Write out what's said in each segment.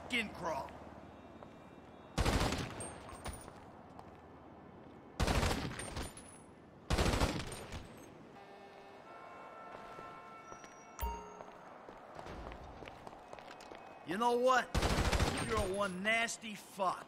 skin crawl. You know what? You're one nasty fuck.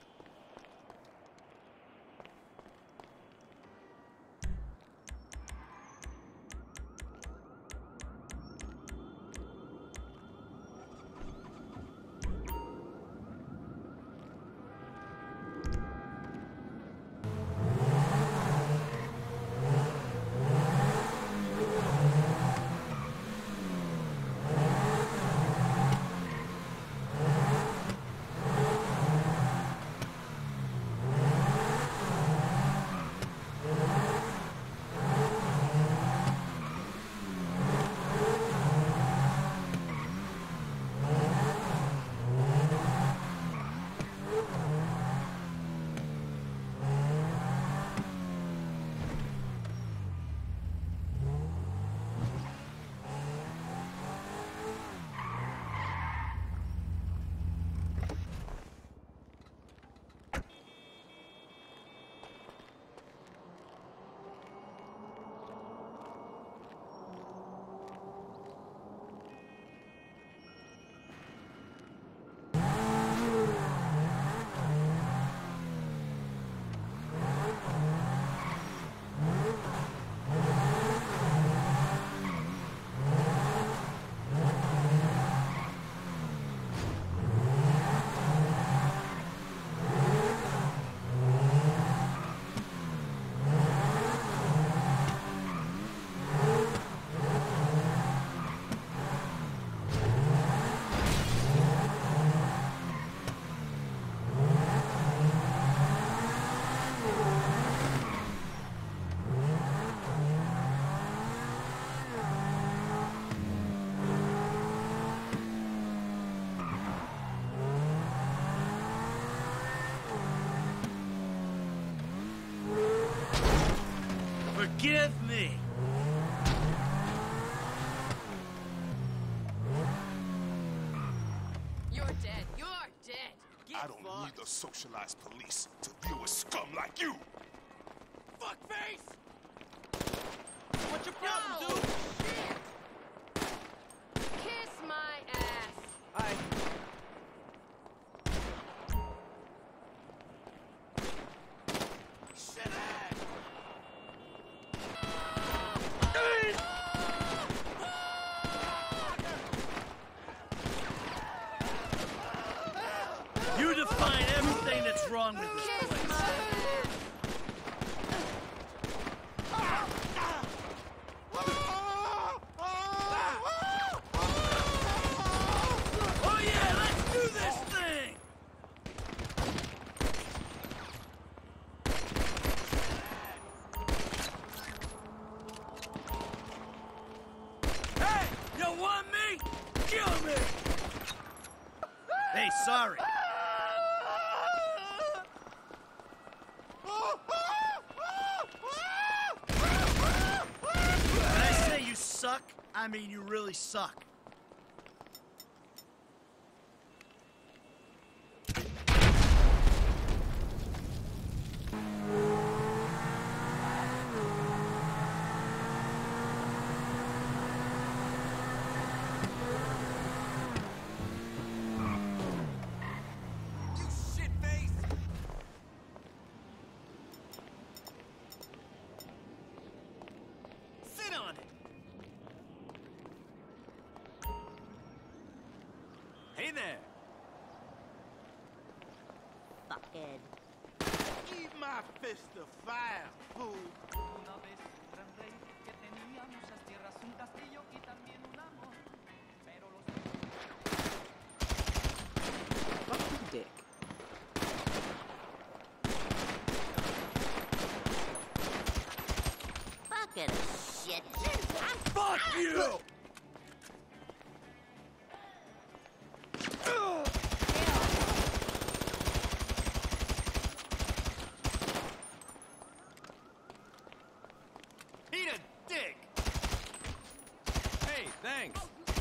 Forgive me! You're dead. You're dead. Get I don't need the socialized police to deal with scum like you! Fuckface! What's your problem, No! dude? Shit! Kiss my ass. Alright. You define everything that's wrong with this Kiss place. my ass. Oh yeah, let's do this thing! Hey, you want me? Kill me! Hey, sorry. When I say you suck, I mean you really suck. You shit-face! Sit on it. Hey there. Fuckhead. Eat my fist of fire, fool! Una vez un gran rey que tenía muchas tierras, un castillo y también un amor. Pero los Fucking dick. Fucking shit. Fuck you! Eat a dick! Hey, thanks.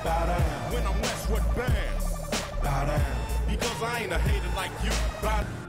Bow down. When I'm Westwood Band. Bow down. Because I ain't a hater like you. Bow